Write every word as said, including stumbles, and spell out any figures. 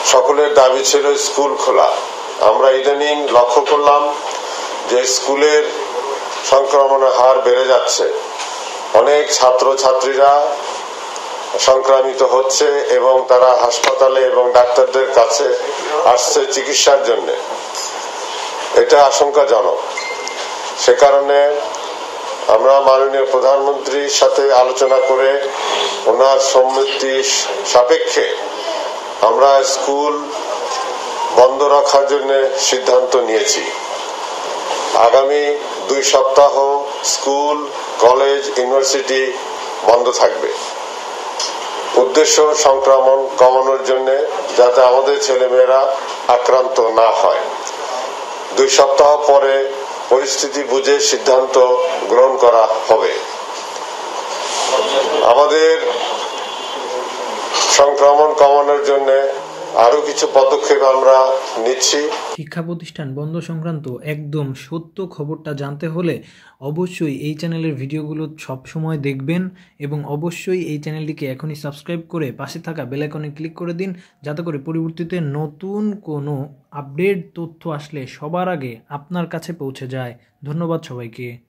সকলের দাবি ছিল স্কুল খোলা। আমরা ইদানিং লক্ষ্য করলাম যে স্কুলের সংক্রমণের হার বেড়ে যাচ্ছে, অনেক ছাত্র ছাত্রীরা সংক্রামিত হচ্ছে এবং তারা হাসপাতালে এবং ডাক্তারদের কাছে আসছে চিকিৎসার জন্য। এটা আশঙ্কাজনক। সে কারণে আমরা মাননীয় প্রধানমন্ত্রীর সাথে আলোচনা করে ওনার সম্মতি সাপেক্ষে আমরা স্কুল বন্ধ রাখার জন্য সিদ্ধান্ত নিয়েছি। আগামী দুই সপ্তাহ স্কুল, কলেজ, ইউনিভার্সিটি বন্ধ থাকবে। উদ্দেশ্য সংক্রমণ কমানোর জন্য, যাতে আমাদের ছেলেমেয়েরা আক্রান্ত না হয়। দুই সপ্তাহ পরে পরিস্থিতি বুঝে সিদ্ধান্ত গ্রহণ করা হবে। আমাদের সংক্রমণ কমানোর জন্য আরো কিছু পদক্ষেপ আমরা নিচ্ছি। শিক্ষা প্রতিষ্ঠান বন্ধ সংক্রান্ত একদম সত্য খবরটা জানতে হলে অবশ্যই এই চ্যানেলের ভিডিওগুলো সবসময় দেখবেন এবং অবশ্যই এই চ্যানেলটিকে এখনই সাবস্ক্রাইব করে পাশে থাকা বেল আইকনে ক্লিক করে দিন, যাতে করে পরবর্তীতে নতুন কোনো আপডেট তথ্য আসলে সবার আগে আপনার কাছে পৌঁছে যায়। ধন্যবাদ সবাইকে।